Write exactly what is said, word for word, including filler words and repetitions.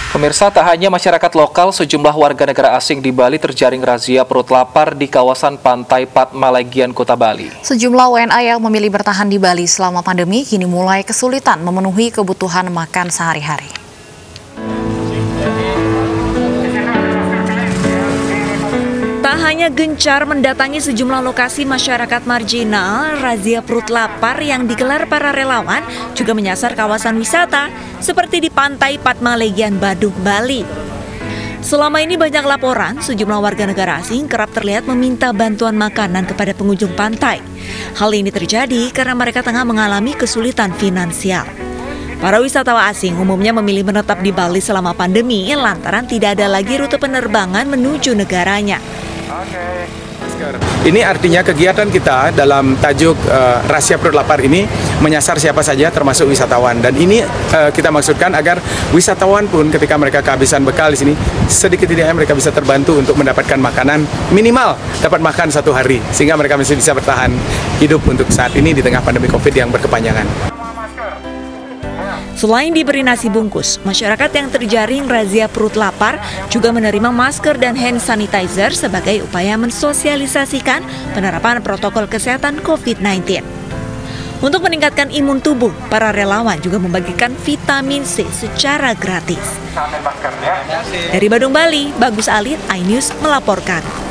Pemirsa, tak hanya masyarakat lokal, sejumlah warga negara asing di Bali terjaring razia perut lapar di kawasan pantai Padma Legian, Kota Bali. Sejumlah W N A yang memilih bertahan di Bali selama pandemi kini mulai kesulitan memenuhi kebutuhan makan sehari-hari. Tak hanya gencar mendatangi sejumlah lokasi masyarakat marginal, razia perut lapar yang digelar para relawan juga menyasar kawasan wisata seperti di pantai Padma Legian, Badung, Bali. Selama ini banyak laporan sejumlah warga negara asing kerap terlihat meminta bantuan makanan kepada pengunjung pantai. Hal ini terjadi karena mereka tengah mengalami kesulitan finansial. Para wisatawan asing umumnya memilih menetap di Bali selama pandemi lantaran tidak ada lagi rute penerbangan menuju negaranya. Ini artinya kegiatan kita dalam tajuk uh, razia perut lapar ini menyasar siapa saja termasuk wisatawan, dan ini uh, kita maksudkan agar wisatawan pun ketika mereka kehabisan bekal di sini sedikit tidaknya mereka bisa terbantu untuk mendapatkan makanan, minimal dapat makan satu hari sehingga mereka masih bisa bertahan hidup untuk saat ini di tengah pandemi Covid yang berkepanjangan. Selain diberi nasi bungkus, masyarakat yang terjaring razia perut lapar juga menerima masker dan hand sanitizer sebagai upaya mensosialisasikan penerapan protokol kesehatan COVID sembilan belas. Untuk meningkatkan imun tubuh, para relawan juga membagikan vitamin C secara gratis. Dari Badung, Bali, Bagus Alit, iNews melaporkan.